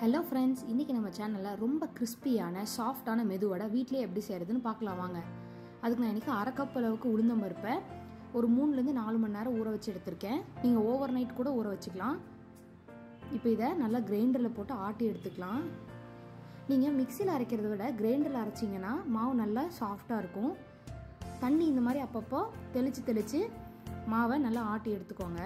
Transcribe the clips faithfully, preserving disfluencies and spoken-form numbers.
Hello friends, இன்றைக்கி நம்ம சேனலில் ரொம்ப கிறிஸ்பியான சாஃப்டான மெதுவடை வீட்டிலே எப்படி செய்கிறதுன்னு பார்க்கலாம் வாங்க. அதுக்கு நான் இன்றைக்கி அரை கப் அளவுக்கு உளுந்தம் பருப்பை ஒரு மூணுலேருந்து நாலு மணி நேரம் ஊற வச்சு எடுத்திருக்கேன். நீங்கள் ஓவர் நைட் கூட ஊற வச்சுக்கலாம். இப்போ இதை நல்லா கிரைண்டரில் போட்டு ஆட்டி எடுத்துக்கலாம். நீங்கள் மிக்சியில் அரைக்கிறத விட கிரைண்டரில் அரைச்சிங்கன்னா மாவு நல்லா சாஃப்டாக இருக்கும். தண்ணி இந்த மாதிரி அப்பப்போ தெளித்து தெளித்து மாவை நல்லா ஆட்டி எடுத்துக்கோங்க.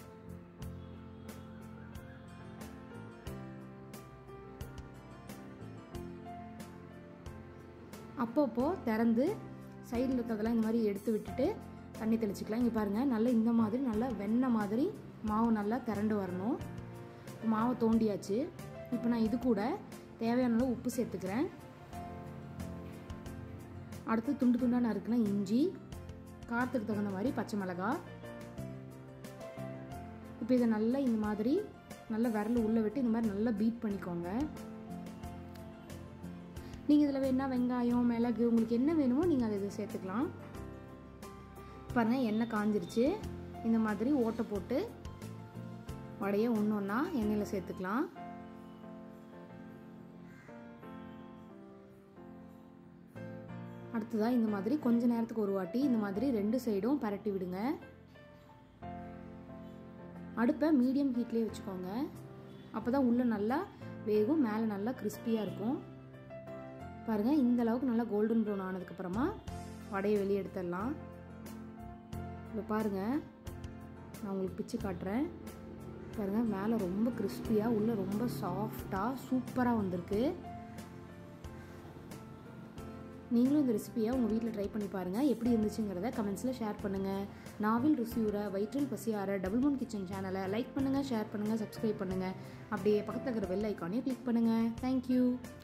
அப்பப்போ திறந்து சைடில் இருக்கிறதெல்லாம் இந்த மாதிரி எடுத்து விட்டுட்டு தண்ணி தெளிச்சிக்கலாம். இங்கே பாருங்கள், நல்லா இந்த மாதிரி நல்லா வெண்ணெய் மாதிரி மாவு நல்லா திரண்டு வரணும். மாவை தோண்டியாச்சு. இப்போ நான் இது கூட தேவையான அளவு உப்பு சேர்த்துக்கிறேன். அடுத்து துண்டு துண்டாக நறுக்குனா இஞ்சி, காரத்துக்கு தகுந்த மாதிரி பச்சை மிளகாய். இப்போ இதை நல்லா இந்த மாதிரி நல்லா விரல் உள்ளே விட்டு இந்த மாதிரி நல்லா பீட் பண்ணிக்கோங்க. நீங்கள் இதில் வேணா வெங்காயம், மிளகு, உங்களுக்கு என்ன வேணுமோ நீங்கள் அதை இதை சேர்த்துக்கலாம். பாருங்கள், எண்ணெய் காஞ்சிருச்சு. இந்த மாதிரி ஓட்டை போட்டு வடையை ஒன்று ஒன்றா எண்ணெயில் சேர்த்துக்கலாம். அடுத்ததாக இந்த மாதிரி கொஞ்ச நேரத்துக்கு ஒரு வாட்டி இந்த மாதிரி ரெண்டு சைடும் பரட்டி விடுங்க. அடுப்பை மீடியம் ஹீட்லேயே வச்சுக்கோங்க. அப்போ தான் உள்ளே நல்லா வேகும், மேலே நல்லா கிறிஸ்பியாக இருக்கும். பாருங்கள், இந்த அளவுக்கு நல்லா கோல்டன் ப்ரௌன் ஆனதுக்கப்புறமா வடையை வெளியே எடுத்துடலாம். இப்போ பாருங்கள், நான் உங்களுக்கு பிச்சு காட்டுறேன். பாருங்கள், மேலே ரொம்ப கிறிஸ்பியாக, உள்ளே ரொம்ப சாஃப்டாக சூப்பராக வந்திருக்கு. நீங்களும் இந்த ரெசிபியை உங்கள் வீட்டில் ட்ரை பண்ணி பாருங்கள். எப்படி இருந்துச்சுங்கிறத கமெண்ட்ஸில் ஷேர் பண்ணுங்கள். நாவில் ருசியூர வயிற்றில் பசியார டபுள் மூன் கிச்சன் சேனலை லைக் பண்ணுங்கள், ஷேர் பண்ணுங்கள், சப்ஸ்கிரைப் பண்ணுங்கள். அப்படியே பக்கத்தில் இருக்கிற பெல் ஐக்கானையும் கிளிக் பண்ணுங்கள். தேங்க்யூ.